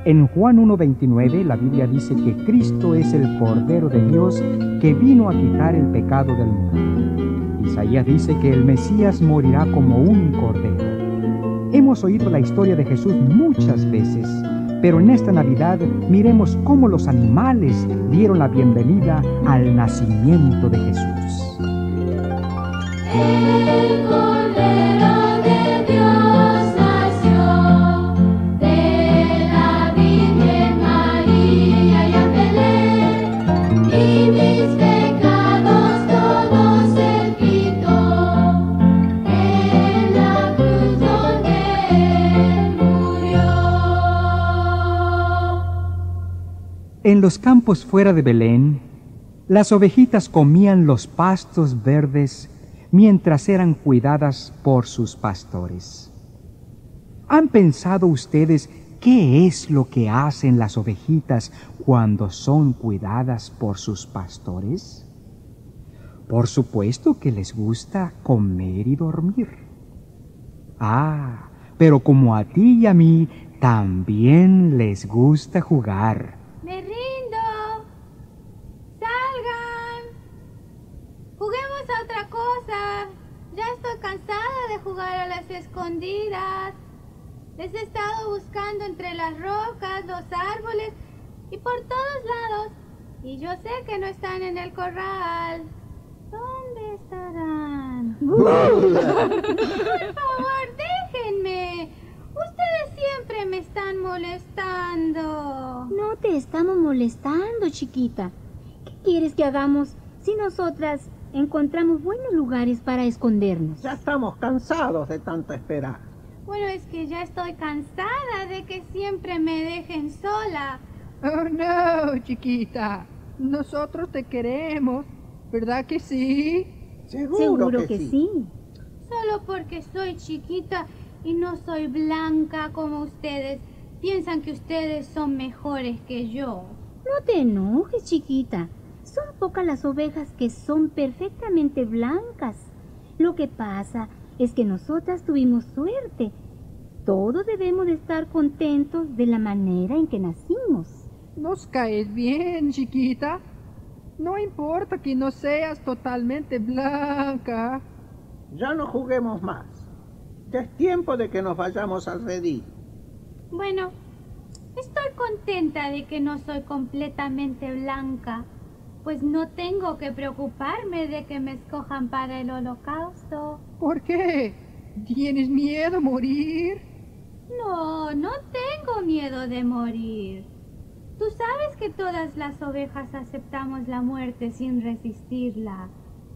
En Juan 1:29 la Biblia dice que Cristo es el Cordero de Dios que vino a quitar el pecado del mundo. Isaías dice que el Mesías morirá como un cordero. Hemos oído la historia de Jesús muchas veces, pero en esta Navidad miremos cómo los animales dieron la bienvenida al nacimiento de Jesús. El Cordero de Dios nació de la Virgen María allá en Belén, y mis pecados todos Él quitó en la cruz donde Él murió. En los campos fuera de Belén, las ovejitas comían los pastos verdes mientras eran cuidadas por sus pastores. ¿Han pensado ustedes qué es lo que hacen las ovejitas cuando son cuidadas por sus pastores? Por supuesto que les gusta comer y dormir. Ah, pero como a ti y a mí, también les gusta jugar. Me rindo. Salgan. Juguemos a otra cosa. Ya estoy cansada de jugar a las escondidas. Les he estado buscando entre las rocas, los árboles y por todos lados. Y yo sé que no están en el corral. ¿Dónde estarán? Por favor, déjenme. Ustedes siempre me están molestando. No te estamos molestando, chiquita. ¿Qué quieres que hagamos si nosotras encontramos buenos lugares para escondernos? Ya estamos cansados de tanto esperar. Bueno, es que ya estoy cansada de que siempre me dejen sola. Oh, no, chiquita. Nosotros te queremos. ¿Verdad que sí? Seguro que sí. Solo porque soy chiquita y no soy blanca como ustedes, piensan que ustedes son mejores que yo. No te enojes, chiquita. Son pocas las ovejas que son perfectamente blancas. Lo que pasa es que nosotras tuvimos suerte. Todos debemos de estar contentos de la manera en que nacimos. Nos caes bien, chiquita. No importa que no seas totalmente blanca. Ya no juguemos más. Ya es tiempo de que nos vayamos al redil. Bueno, estoy contenta de que no soy completamente blanca, pues no tengo que preocuparme de que me escojan para el holocausto. ¿Por qué? ¿Tienes miedo a morir? No, no tengo miedo de morir. Tú sabes que todas las ovejas aceptamos la muerte sin resistirla.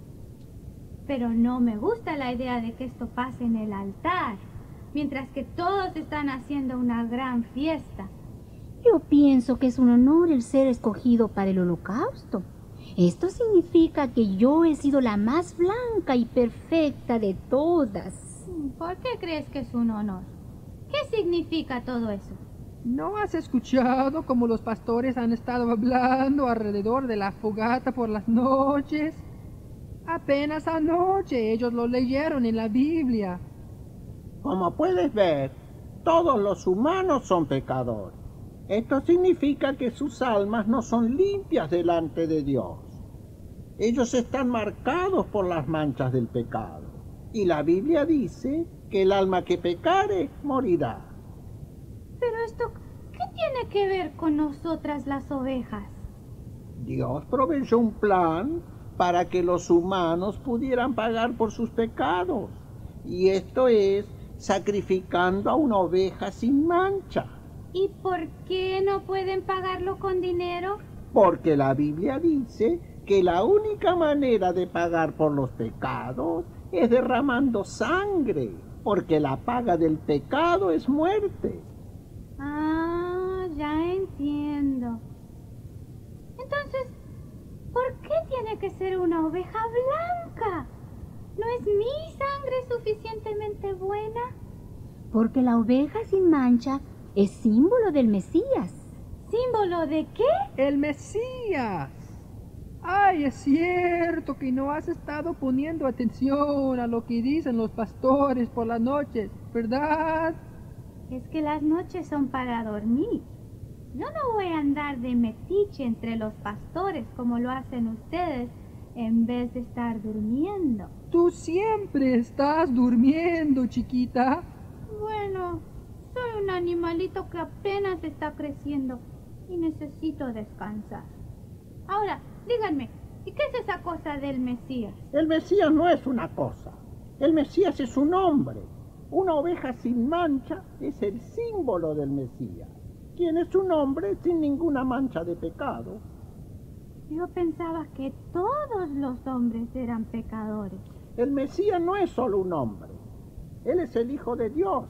Pero no me gusta la idea de que esto pase en el altar, mientras que todos están haciendo una gran fiesta. Yo pienso que es un honor el ser escogido para el holocausto. Esto significa que yo he sido la más blanca y perfecta de todas. ¿Por qué crees que es un honor? ¿Qué significa todo eso? ¿No has escuchado cómo los pastores han estado hablando alrededor de la fogata por las noches? Apenas anoche ellos lo leyeron en la Biblia. Como puedes ver, todos los humanos son pecadores. Esto significa que sus almas no son limpias delante de Dios. Ellos están marcados por las manchas del pecado. Y la Biblia dice que el alma que pecare morirá. Pero esto, ¿qué tiene que ver con nosotras las ovejas? Dios proveyó un plan para que los humanos pudieran pagar por sus pecados. Y esto es sacrificando a una oveja sin mancha. ¿Y por qué no pueden pagarlo con dinero? Porque la Biblia dice que la única manera de pagar por los pecados es derramando sangre, porque la paga del pecado es muerte. Ah, ya entiendo. Entonces, ¿por qué tiene que ser una oveja blanca? ¿No es mi sangre suficientemente buena? Porque la oveja sin mancha es símbolo del Mesías. ¿Símbolo de qué? ¡El Mesías! ¡Ay, es cierto que no has estado poniendo atención a lo que dicen los pastores por las noches, ¿verdad? Es que las noches son para dormir. Yo no voy a andar de metiche entre los pastores como lo hacen ustedes en vez de estar durmiendo. Tú siempre estás durmiendo, chiquita. Bueno, soy un animalito que apenas está creciendo y necesito descansar. Ahora, díganme, ¿y qué es esa cosa del Mesías? El Mesías no es una cosa. El Mesías es un hombre. Una oveja sin mancha es el símbolo del Mesías, quien es un hombre sin ninguna mancha de pecado. Yo pensaba que todos los hombres eran pecadores. El Mesías no es solo un hombre. Él es el Hijo de Dios.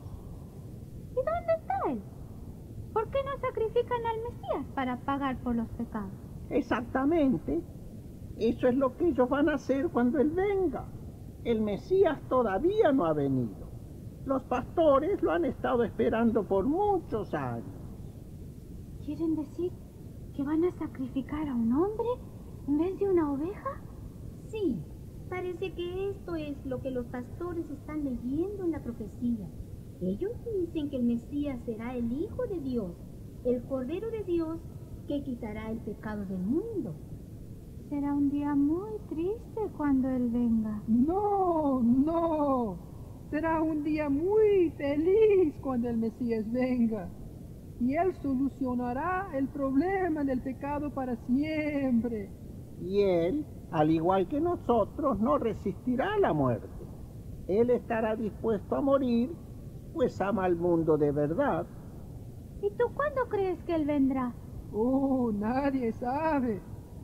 ¿Y dónde está él? ¿Por qué no sacrifican al Mesías para pagar por los pecados? Exactamente. Eso es lo que ellos van a hacer cuando Él venga. El Mesías todavía no ha venido. Los pastores lo han estado esperando por muchos años. ¿Quieren decir que van a sacrificar a un hombre en vez de una oveja? Sí, parece que esto es lo que los pastores están leyendo en la profecía. Ellos dicen que el Mesías será el Hijo de Dios, el Cordero de Dios que quitará el pecado del mundo. Será un día muy triste cuando Él venga. No, no. Será un día muy feliz cuando el Mesías venga. Y Él solucionará el problema del pecado para siempre. Y Él, al igual que nosotros, no resistirá la muerte. Él estará dispuesto a morir, pues ama al mundo de verdad. ¿Y tú cuándo crees que Él vendrá? Oh, nadie sabe.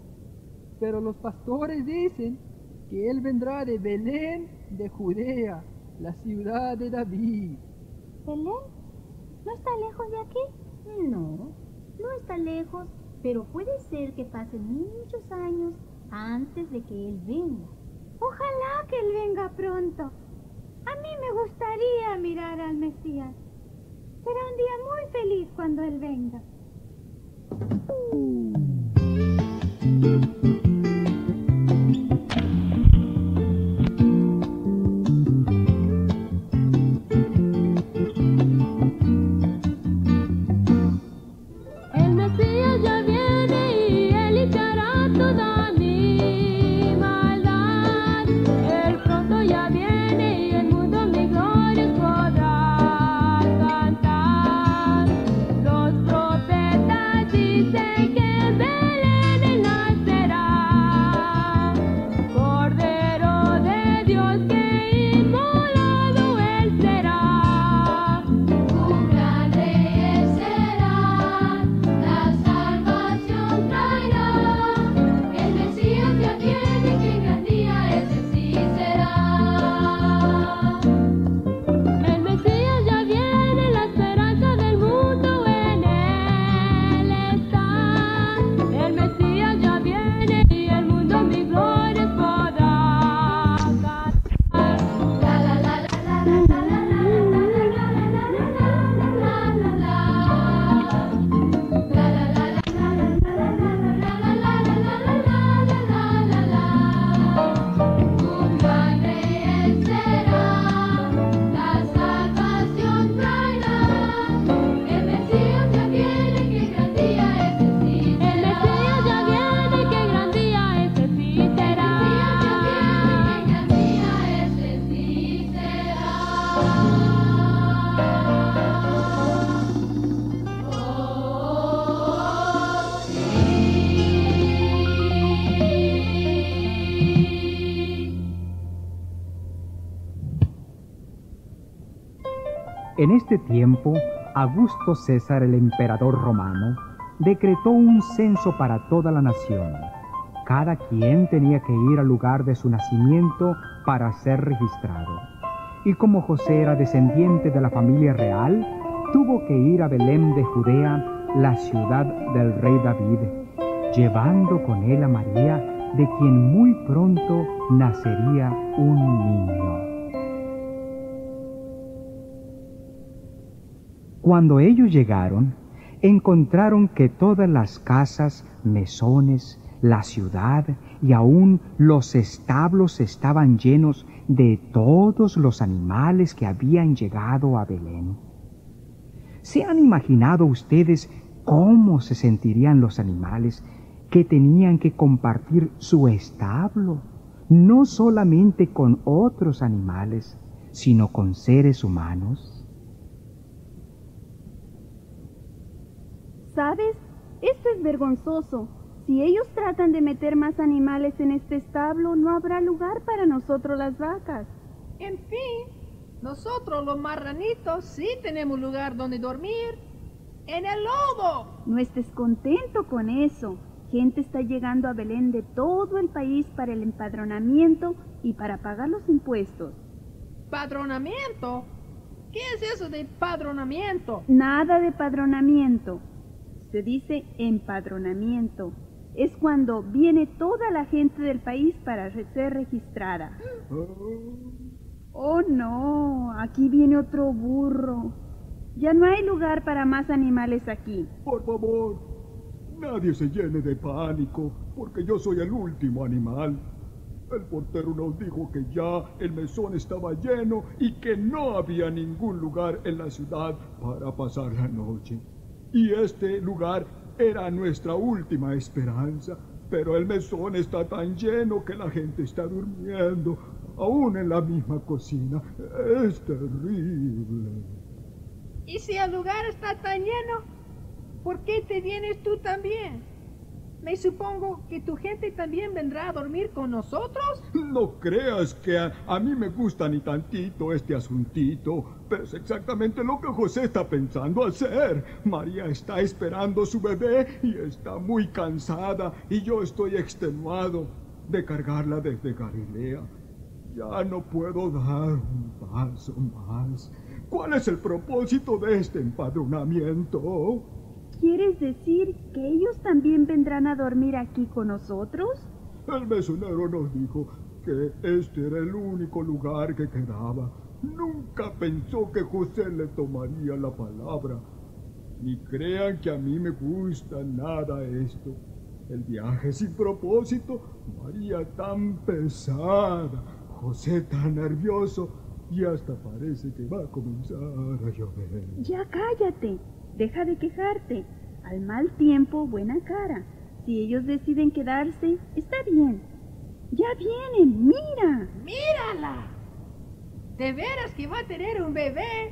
Pero los pastores dicen que Él vendrá de Belén de Judea, la ciudad de David. ¿Belén? ¿No está lejos de aquí? No, no está lejos, pero puede ser que pasen muchos años antes de que Él venga. Ojalá que Él venga pronto. A mí me gustaría mirar al Mesías. Será un día muy feliz cuando Él venga. El Mesías ya viene y Él limpiará toda mi maldad. Él pronto ya viene y el mundo mi gloria podrá cantar. Los profetas dicen que en Belén Él nacerá. Cordero de Dios que inmolado Él será. Un gran rey Él será, la salvación traerá. El Mesías ya viene, que gran día ese sí será. El Mesías ya viene, la esperanza del mundo en Él está. El Mesías ya viene y el mundo mi gloria podrá cantar. La la la la la la la un gran rey Él será, la salvación traerá. El Mesías ya viene, que gran día ese sí será. El Mesías ya viene, que gran día ese sí será. El Mesías ya viene, que gran día ese sí En este tiempo, Augusto César, el emperador romano, decretó un censo para toda la nación. Cada quien tenía que ir al lugar de su nacimiento para ser registrado. Y como José era descendiente de la familia real, tuvo que ir a Belén de Judea, la ciudad del rey David, llevando con él a María, de quien muy pronto nacería un niño. Cuando ellos llegaron, encontraron que todas las casas, mesones, la ciudad y aún los establos estaban llenos de todos los animales que habían llegado a Belén. ¿Se han imaginado ustedes ¿Cómo se sentirían los animales que tenían que compartir su establo, no solamente con otros animales, sino con seres humanos? ¿Sabes? Esto es vergonzoso. Si ellos tratan de meter más animales en este establo, no habrá lugar para nosotros las vacas. En fin, nosotros los marranitos sí tenemos lugar donde dormir. ¡En el lodo! No estés contento con eso. Gente está llegando a Belén de todo el país para el empadronamiento y para pagar los impuestos. ¿Padronamiento? ¿Qué es eso de padronamiento? Nada de padronamiento. Se dice empadronamiento. Es cuando viene toda la gente del país para ser registrada. Oh no, aquí viene otro burro. Ya no hay lugar para más animales aquí. Por favor, nadie se llene de pánico, porque yo soy el último animal. El portero nos dijo que ya el mesón estaba lleno y que no había ningún lugar en la ciudad para pasar la noche. Y este lugar era nuestra última esperanza, pero el mesón está tan lleno que la gente está durmiendo, aún en la misma cocina. Es terrible. ¿Y si el lugar está tan lleno, por qué te vienes tú también? Me supongo que tu gente también vendrá a dormir con nosotros. No creas que a mí me gusta ni tantito este asuntito, pero es exactamente lo que José está pensando hacer. María está esperando su bebé y está muy cansada, y yo estoy extenuado de cargarla desde Galilea. Ya no puedo dar un paso más. ¿Cuál es el propósito de este empadronamiento? ¿Quieres decir que ellos también vendrán a dormir aquí con nosotros? El mesonero nos dijo que este era el único lugar que quedaba. Nunca pensó que José le tomaría la palabra. Ni crean que a mí me gusta nada esto. El viaje sin propósito, María tan pesada, José tan nervioso, y hasta parece que va a comenzar a llover. Ya cállate. Deja de quejarte. Al mal tiempo, buena cara. Si ellos deciden quedarse, está bien. Ya vienen, mira. ¡Mírala! ¿De veras que va a tener un bebé?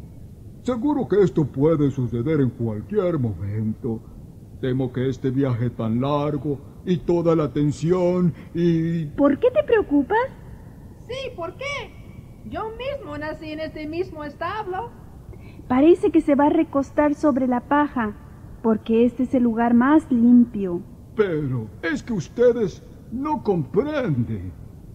Seguro que esto puede suceder en cualquier momento. Temo que este viaje tan largo y toda la tensión y... ¿Por qué te preocupas? Sí, ¿por qué? Yo mismo nací en este mismo establo. Parece que se va a recostar sobre la paja, porque este es el lugar más limpio. Pero es que ustedes no comprenden.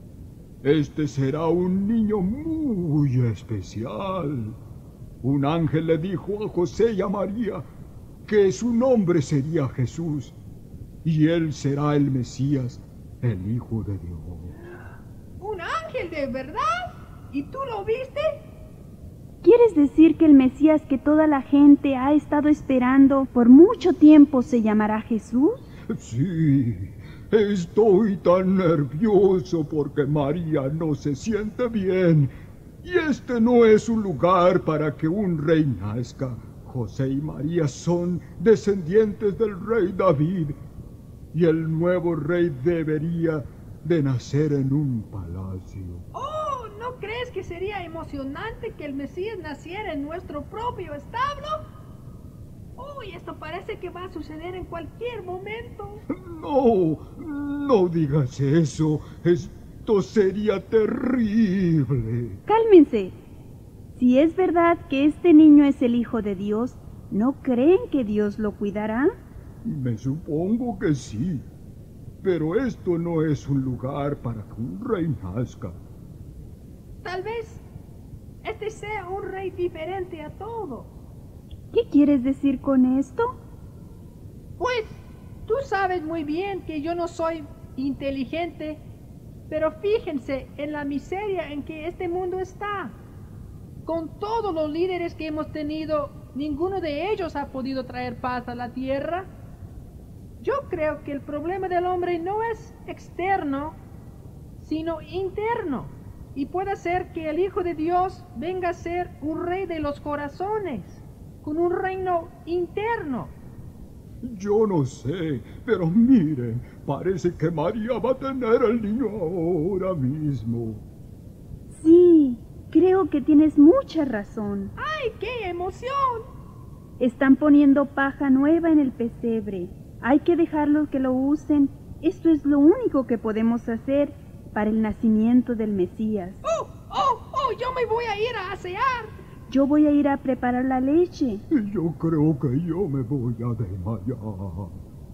Este será un niño muy especial. Un ángel le dijo a José y a María que su nombre sería Jesús, y él será el Mesías, el Hijo de Dios. ¿Un ángel de verdad? ¿Y tú lo viste? ¿Quieres decir que el Mesías que toda la gente ha estado esperando por mucho tiempo se llamará Jesús? Sí, estoy tan nervioso porque María no se siente bien. Y este no es un lugar para que un rey nazca. José y María son descendientes del rey David. Y el nuevo rey debería de nacer en un palacio. Oh, ¿no crees que sería emocionante que el Mesías naciera en nuestro propio establo? Uy, esto parece que va a suceder en cualquier momento. No, no digas eso. Esto sería terrible. Cálmense. Si es verdad que este niño es el Hijo de Dios, ¿no creen que Dios lo cuidará? Me supongo que sí. Pero esto no es un lugar para que un rey nazca. Tal vez este sea un rey diferente a todos. ¿Qué quieres decir con esto? Pues tú sabes muy bien que yo no soy inteligente, pero fíjense en la miseria en que este mundo está. Con todos los líderes que hemos tenido, ninguno de ellos ha podido traer paz a la tierra. Yo creo que el problema del hombre no es externo, sino interno. Y puede ser que el Hijo de Dios venga a ser un rey de los corazones, con un reino interno. Yo no sé, pero miren, parece que María va a tener al niño ahora mismo. Sí, creo que tienes mucha razón. ¡Ay, qué emoción! Están poniendo paja nueva en el pesebre. Hay que dejarlos que lo usen. Esto es lo único que podemos hacer para el nacimiento del Mesías. Yo me voy a ir a asear. Yo voy a ir a preparar la leche. Y yo creo que yo me voy a desmayar.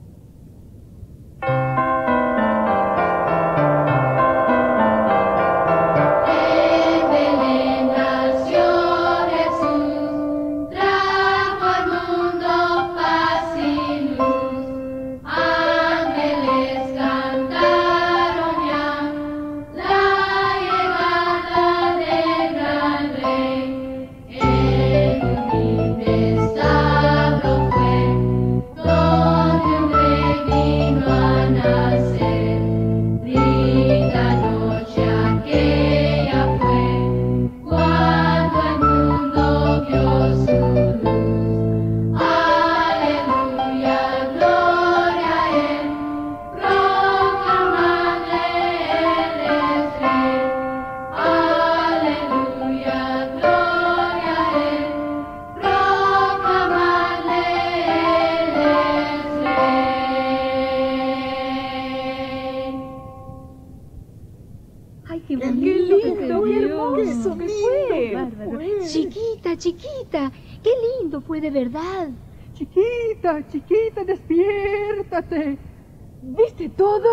En Belén nació Jesús, trajo al mundo paz y luz. Ángeles cantaron ya la llegada del gran rey. En un humilde establo fue, donde un rey vino a nacer. Linda noche aquella fue, cuando el mundo vio su luz. Aleluya, gloria a él, proclamadle él es rey. Aleluya, gloria a él, proclamadle él es rey. ¡Ay, qué ¡Qué bonito! lindo, que se qué vio! hermoso ¡Qué que fue! fue! Bárbaro. Fue. Chiquita, qué lindo fue de verdad. Chiquita, despiértate. ¿Viste todo?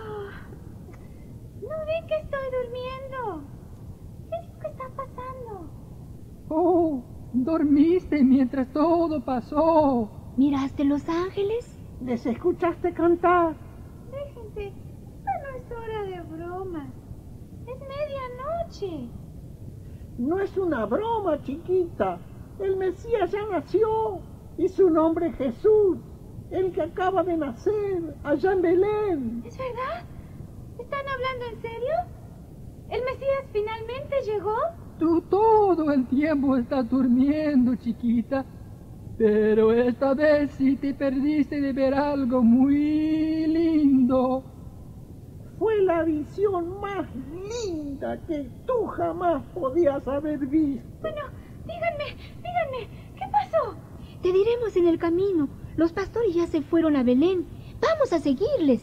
¿No ven que estoy durmiendo? ¿Qué es lo que está pasando? Oh, dormiste mientras todo pasó. ¿Miraste los ángeles? ¿Les escuchaste cantar? Déjense, esta no es hora de bromas. Es medianoche. No es una broma, chiquita. El Mesías ya nació y su nombre es Jesús, el que acaba de nacer allá en Belén. ¿Es verdad? ¿Están hablando en serio? ¿El Mesías finalmente llegó? Tú todo el tiempo estás durmiendo, chiquita. Pero esta vez sí te perdiste de ver algo muy lindo. Fue la visión más linda que tú jamás podías haber visto. Bueno, díganme, ¿qué pasó? Te diremos en el camino. Los pastores ya se fueron a Belén. Vamos a seguirles.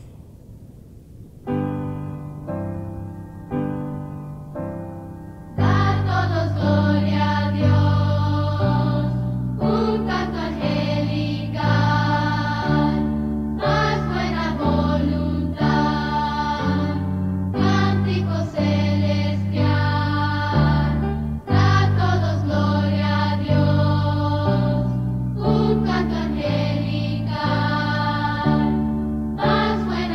Da todos gloria a Dios, un canto angelical, más buena voluntad, cántico celestial. Da todos gloria a Dios, un canto angelical, más buena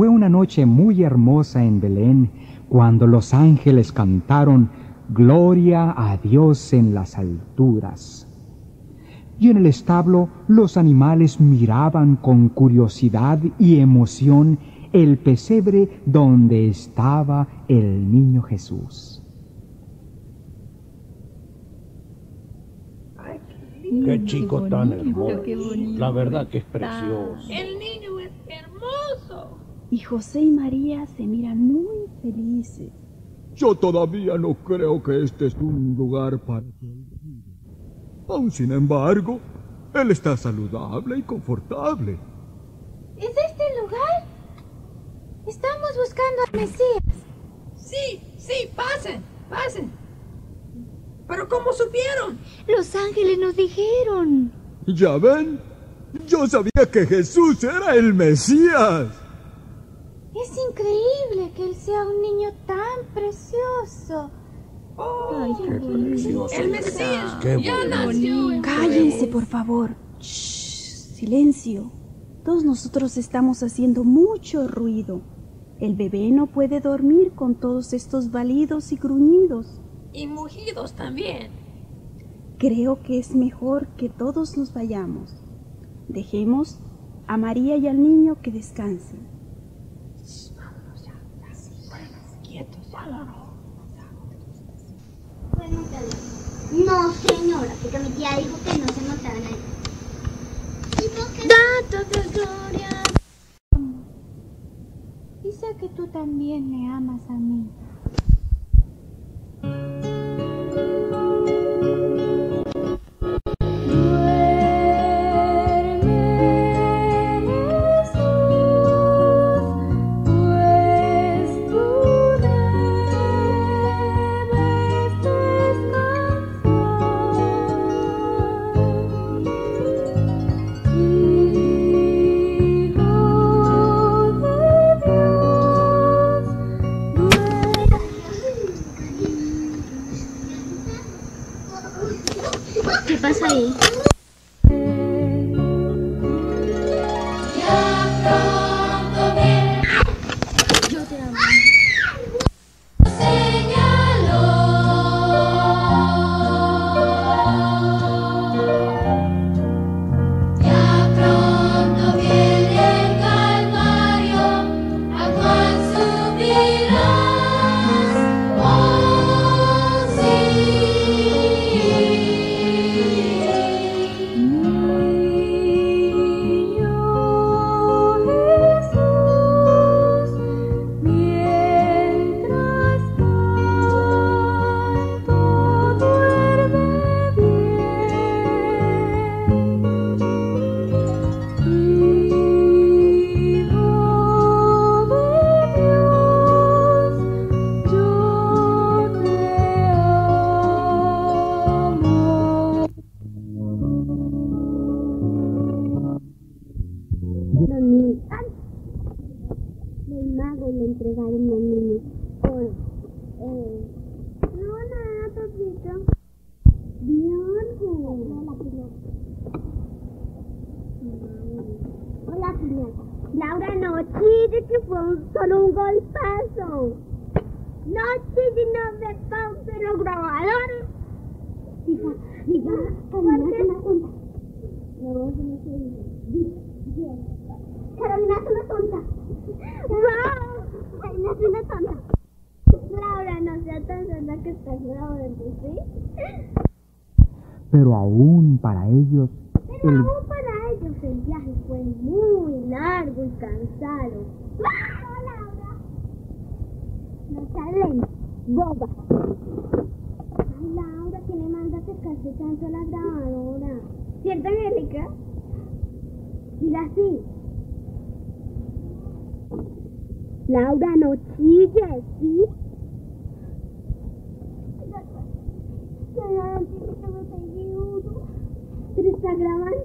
fue una noche muy hermosa en Belén, cuando los ángeles cantaron Gloria a Dios en las alturas. Y en el establo los animales miraban con curiosidad y emoción el pesebre donde estaba el niño Jesús. Qué chico tan hermoso. qué bonito. La verdad que es precioso. El niño es hermoso. Y José y María se miran muy felices. Yo todavía no creo que este es un lugar para que él viva. Aún sin embargo, él está saludable y confortable. ¿Es este el lugar? Estamos buscando al Mesías. Sí, pasen, pasen. ¿Pero cómo supieron? Los ángeles nos dijeron. ¿Ya ven? Yo sabía que Jesús era el Mesías. Es increíble que él sea un niño tan precioso. Ay, qué bonito. El Mesías Qué ya bonito. nació en Cállense, por favor. Shh, silencio. Todos nosotros estamos haciendo mucho ruido. El bebé no puede dormir con todos estos balidos y gruñidos. y mugidos también. Creo que es mejor que todos nos vayamos. Dejemos a María y al niño que descansen. No, señora, porque mi tía dijo que no se montaran ahí. Datos de gloria. Y sé que tú también me amas a mí. ¿Qué pasa ahí? Yo te amo. Los magos le entregaron al niño oro. No, nada, papito. Dios. Hola, piñata. Laura, no chille, que fue solo un golpazo. No chille, no me pausen los grabadores. Diga, Carolina es una tonta. No, eso no se dice. Carolina es una tonta. ¡Wow! Carolina es una tonta. Laura, no sea tan tonta que estás grabando, ¿sí? Pero aún para ellos, Pero aún para ellos el viaje fue muy largo y cansado. ¡Wow, Laura! No salen, boba. Ay, Laura, ¿qué le manda a acercarse tanto a la grabadora? ¿Cierto, Angélica? Diga así. Laura, no chilles, ¿sí? Señora, tiene que me pegue uno. Pero está grabando,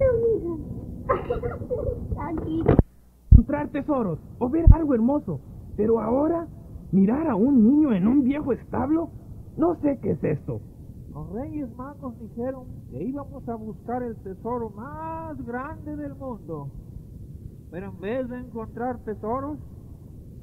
mija. Aquí. Encontrar tesoros o ver algo hermoso, pero ahora mirar a un niño en un viejo establo, no sé qué es esto. Los Reyes Magos dijeron que íbamos a buscar el tesoro más grande del mundo, pero en vez de encontrar tesoros,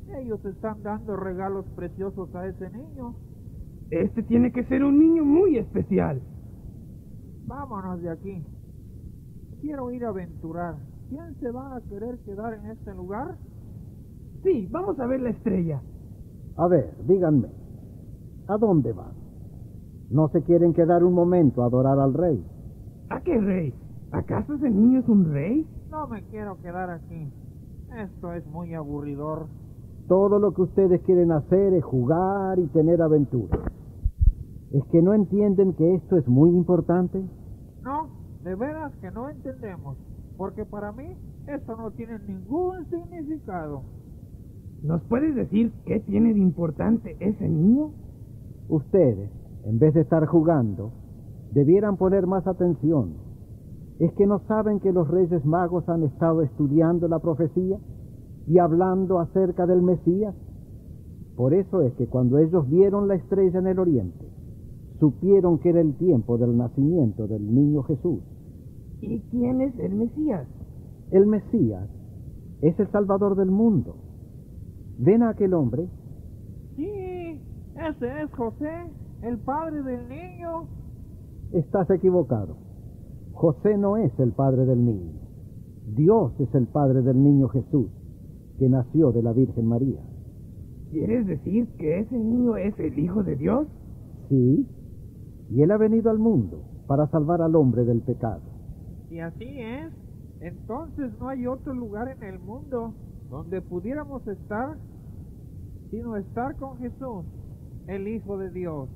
Ellos están dando regalos preciosos a ese niño. Este tiene que ser un niño muy especial. Vámonos de aquí. Quiero ir a aventurar. ¿Quién se va a querer quedar en este lugar? Sí, vamos a ver la estrella. A ver, díganme, ¿a dónde van? ¿No se quieren quedar un momento a adorar al rey? ¿A qué rey? ¿Acaso ese niño es un rey? No me quiero quedar aquí. Esto es muy aburridor. Todo lo que ustedes quieren hacer es jugar y tener aventuras. ¿Es que no entienden que esto es muy importante? No, de veras que no entendemos. Porque para mí esto no tiene ningún significado. ¿Nos puedes decir qué tiene de importante ese niño? Ustedes, en vez de estar jugando, debieran poner más atención. ¿Es que no saben que los Reyes Magos han estado estudiando la profecía y hablando acerca del Mesías? Por eso es que cuando ellos vieron la estrella en el oriente, supieron que era el tiempo del nacimiento del niño Jesús. ¿Y quién es el Mesías? El Mesías es el Salvador del mundo. ¿Ven a aquel hombre? Sí, ese es José, el padre del niño. Estás equivocado. José no es el padre del niño. Dios es el padre del niño Jesús, que nació de la Virgen María. ¿Quieres decir que ese niño es el Hijo de Dios? Sí, y él ha venido al mundo para salvar al hombre del pecado. Si así es, entonces no hay otro lugar en el mundo donde pudiéramos estar sino estar con Jesús, el Hijo de Dios.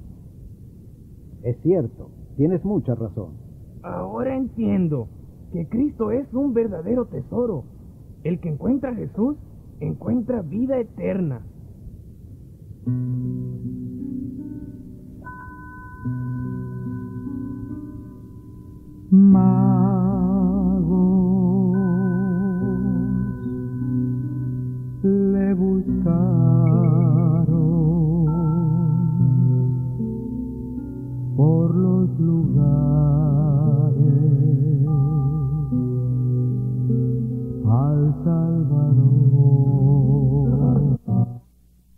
Es cierto, tienes mucha razón. Ahora entiendo que Cristo es un verdadero tesoro. El que encuentra a Jesús encuentra vida eterna. Magos le buscaron por los lugares al Salvador.